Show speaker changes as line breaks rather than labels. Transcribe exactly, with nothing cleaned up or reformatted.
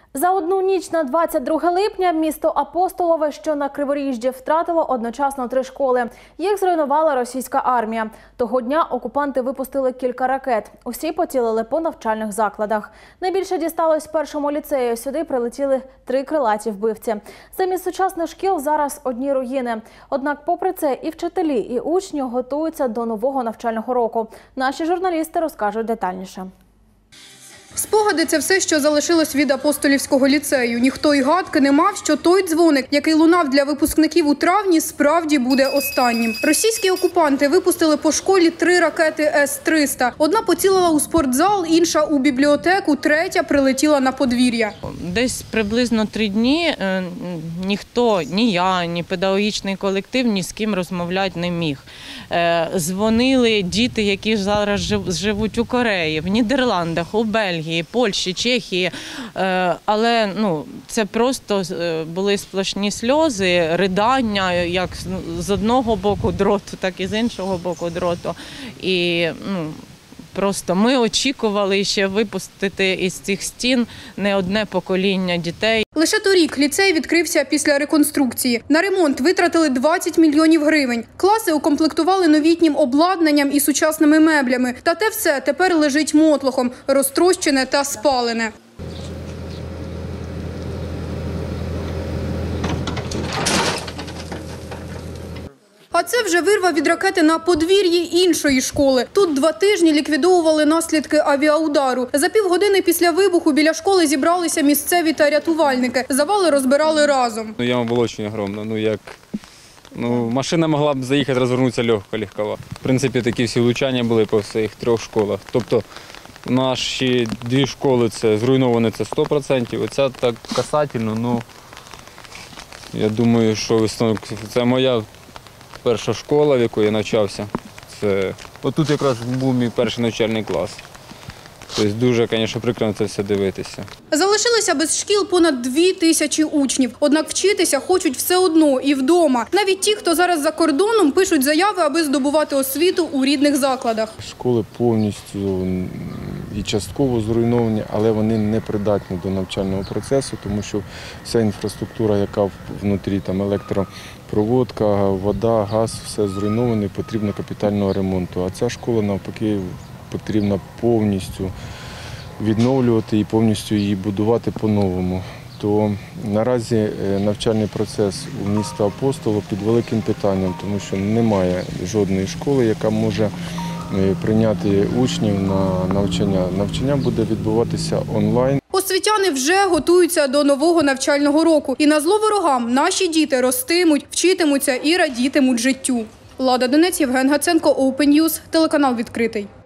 За одну ніч на двадцять друге липня місто Апостолове, що на Криворіжжі, втратило одночасно три школи. Їх зруйнувала російська армія. Того дня окупанти випустили кілька ракет. Усі поцілили по навчальних закладах. Найбільше дісталось першому ліцею. Сюди прилетіли три крилаті вбивці. Замість сучасних шкіл зараз одні руїни. Однак попри це і вчителі, і учні готуються до нового навчального року. Наші журналісти розкажуть детальніше.
Спогади – це все, що залишилось від Апостолівського ліцею. Ніхто й гадки не мав, що той дзвоник, який лунав для випускників у травні, справді буде останнім. Російські окупанти випустили по школі три ракети С триста. Одна поцілила у спортзал, інша – у бібліотеку, третя прилетіла на подвір'я.
Десь приблизно три дні ніхто, ні я, ні педагогічний колектив ні з ким розмовляти не міг. Дзвонили діти, які зараз живуть у Кореї, в Нідерландах, у Бельгії, Польщі, Чехії, але ну, це просто були сплошні сльози, ридання, як з одного боку дроту, так і з іншого боку дроту. І ну, просто ми очікували ще випустити із цих стін не одне покоління дітей.
Лише торік ліцей відкрився після реконструкції. На ремонт витратили двадцять мільйонів гривень. Класи укомплектували новітнім обладнанням і сучасними меблями. Та те все тепер лежить мотлохом, розтрощене та спалене. А це вже вирва від ракети на подвір'ї іншої школи. Тут два тижні ліквідовували наслідки авіаудару. За півгодини після вибуху біля школи зібралися місцеві та рятувальники. Завали розбирали разом.
Яма була дуже огромна. Ну, як... ну, машина могла б заїхати, розвернутися легко, легкова. В принципі, такі всі влучання були по всіх трьох школах. Тобто наші дві школи це зруйновані, це сто відсотків. Оця так касательно, ну, я думаю, що це моя перша школа, в якій я навчався. Це... Отут якраз був мій перший навчальний клас. Тобто дуже, звісно, прикро на це все дивитися.
Залишилися без шкіл понад дві тисячі учнів. Однак вчитися хочуть все одно і вдома. Навіть ті, хто зараз за кордоном, пишуть заяви, аби здобувати освіту у рідних закладах.
Школи повністю і частково зруйновані, але вони не придатні до навчального процесу, тому що вся інфраструктура, яка внутрі, там електропроводка, вода, газ, все зруйноване, потрібно капітального ремонту. А ця школа, навпаки, потрібно повністю відновлювати і повністю її будувати по-новому. То наразі навчальний процес у міста Апостолів під великим питанням, тому що немає жодної школи, яка може прийняти учнів на навчання. Навчання буде відбуватися онлайн.
Освітяни вже готуються до нового навчального року. І на зло ворогам наші діти ростимуть, вчитимуться і радітимуть життю. Лада Донець, Євген Гаценко, Open News, телеканал відкритий.